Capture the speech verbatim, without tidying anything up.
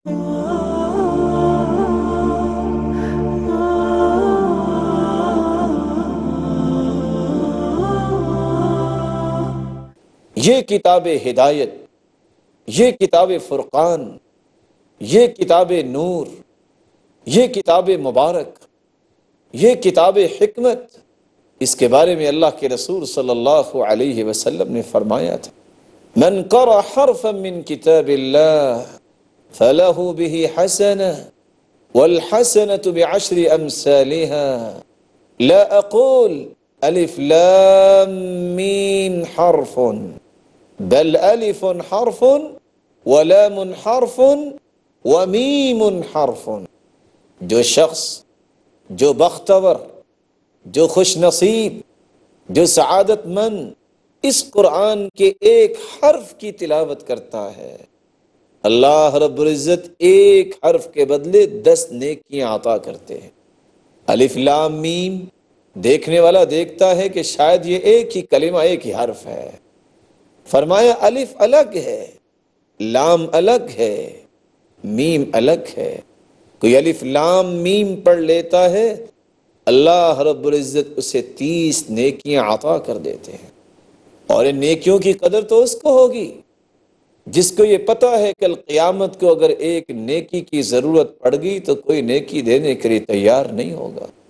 یہ کتاب ہدایت، یہ کتاب فرقان، یہ کتاب نور، یہ کتاب مبارک، یہ کتاب حکمت، اس کے بارے میں اللہ کے رسول صلی اللہ علیہ وسلم نے فرمایا تھا، من قرأ حرفا من کتاب اللہ فلہ بہ حسنہ والحسنة بعشر امثالها لا اقول الف لام میم حرف بل الف حرف ولام حرف ومیم حرف۔ جو شخص، جو بختور، جو خوش نصیب، جو سعادت مند اس قرآن کے ایک حرف کی تلاوت کرتا ہے، اللہ رب العزت ایک حرف کے بدلے دس نیکیاں عطا کرتے ہیں۔ الف لام میم، دیکھنے والا دیکھتا ہے کہ شاید یہ ایک ہی کلمہ، ایک ہی حرف ہے، فرمایا الف الگ ہے، لام الگ ہے، میم الگ ہے۔ کوئی الف لام میم پڑھ لیتا ہے، اللہ رب العزت اسے تیس نیکیاں عطا کر دیتے ہیں، اور ان نیکیوں کی قدر تو اس کو ہوگی جس کو یہ پتہ ہے کل قیامت کو اگر ایک نیکی کی ضرورت پڑ گئی تو کوئی نیکی دینے کے لیے تیار نہیں ہوگا۔